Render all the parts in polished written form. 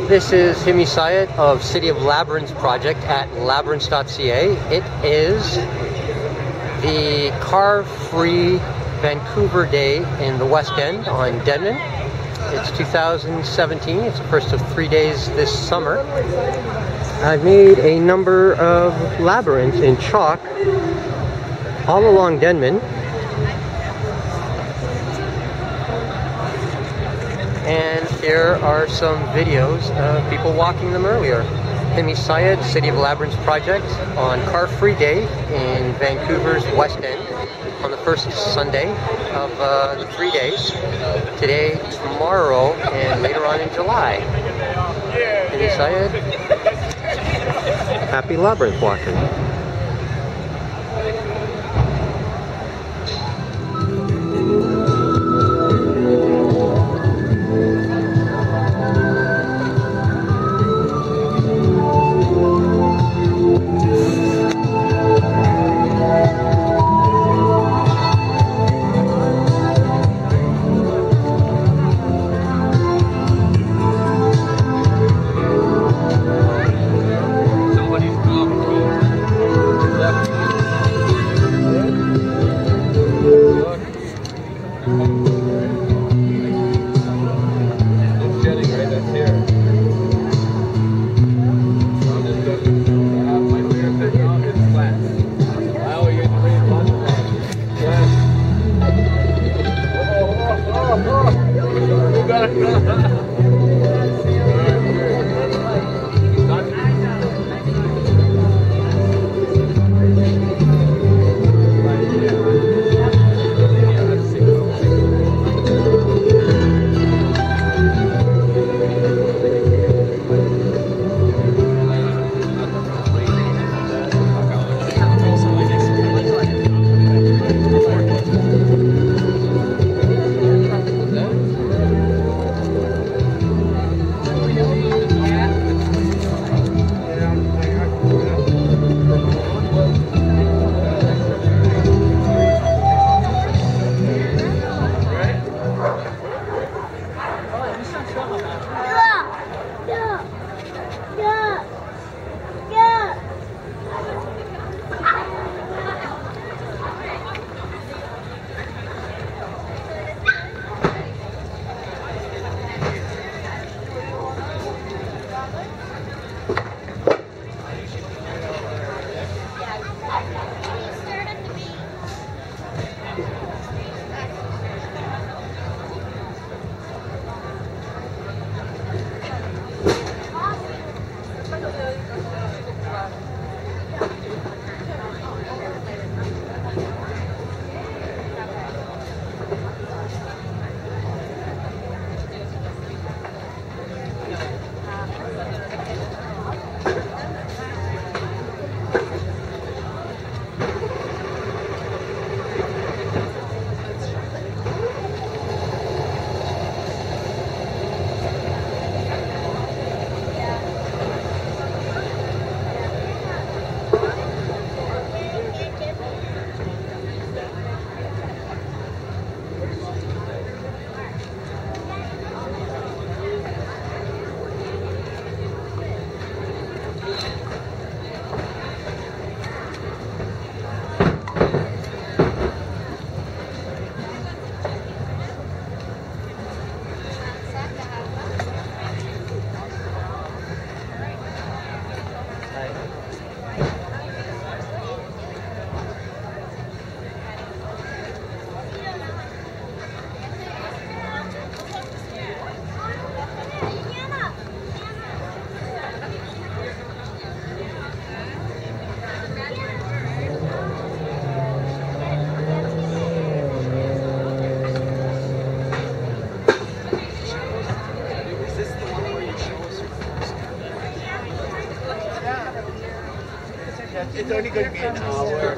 This is HiMY SYeD of City of Labyrinths project at Labyrinths.ca. It is the car-free Vancouver day in the West End on Denman. It's 2017. It's the first of 3 days this summer. I've made a number of labyrinths in chalk all along Denman. And here are some videos of people walking them earlier. HiMY SYeD, City of Labyrinths project on Car-Free Day in Vancouver's West End on the first Sunday of the 3 days. Today, tomorrow, and later on in July. HiMY SYeD. Happy labyrinth walking. It's only going to be an hour.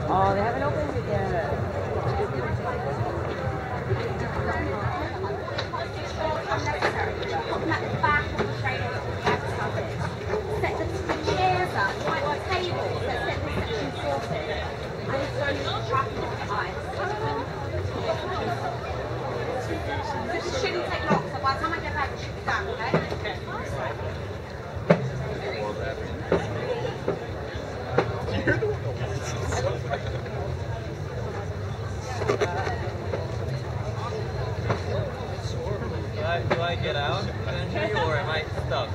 Oh, they haven't opened it yet. Set the chairs up, white tables, set the section sorted. And it's going to track the eyes. This shouldn't take long, so by the time I get back, it should be done, okay? You're the one that wants it. Do I get out eventually, or am I stuck?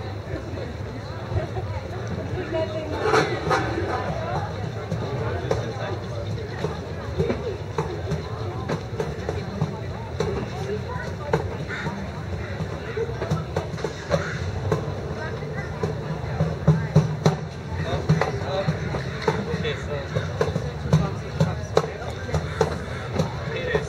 Okay, so it is.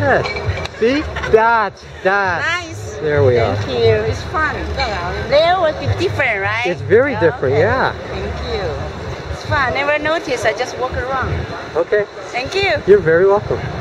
Yeah. See? That's. Nice. There we are. Thank you. It's fun. There will be different, right? It's very different, Okay. yeah. Thank you. It's fun. Never noticed. I just walk around. Okay. Thank you. You're very welcome.